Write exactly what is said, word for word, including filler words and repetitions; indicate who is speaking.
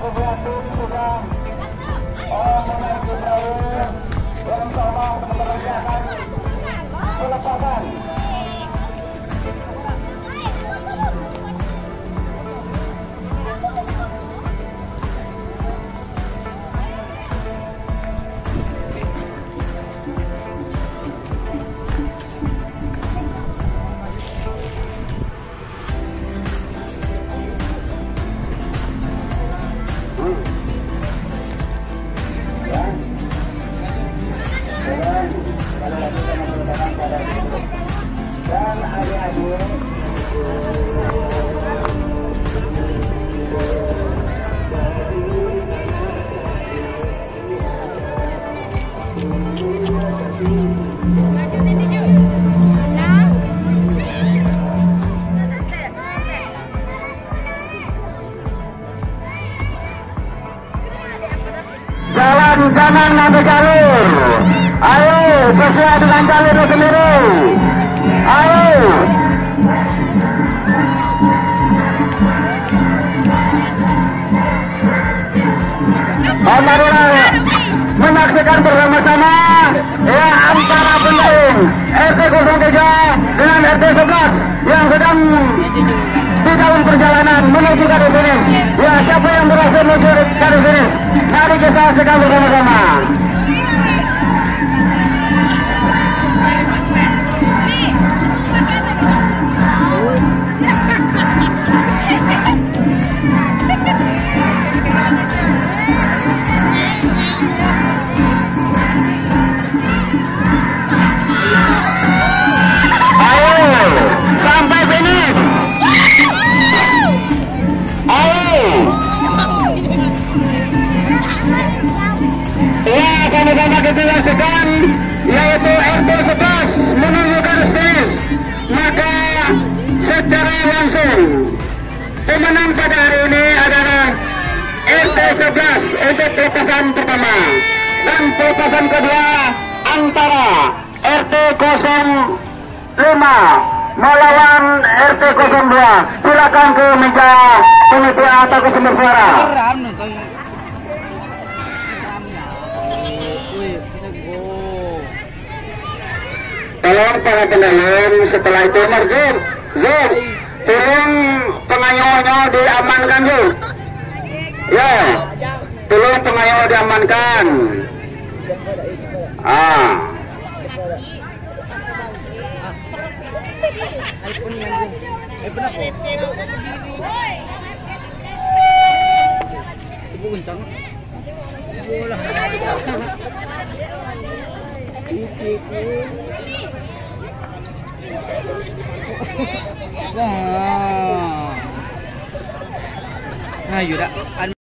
Speaker 1: Jalan kanan nanti jalur. Ayo sesuai dengan jalur sendiri. Ayo. Marilah menyaksikan bersama-sama ya antara penting R T nol tiga dengan R T sebelas yang sedang di dalam perjalanan menuju garis finish. Ya, siapa yang berhasil menuju garis finish? Mari kita saksikan bersama-sama. Sampai finish. Ayo. Ya, sama-sama kita saksikan yaitu R T sebelas menuju garis finish. Maka secara langsung pemenang pada hari ini adalah R T sebelas untuk pelepasan pertama dan pelepasan kedua antara R T nol lima melawan R T nol dua. Silakan ke meja panitia atau ke sumber suara. Tolong para penonton setelah itu Zul, Zul, tolong pengayuhnya diamankan Zul. Ya, tolong pengayuh diamankan. Ah.
Speaker 2: iPhone yang iPhone apa? Ibu kencang. Bola. Wah. Nah, yaudah.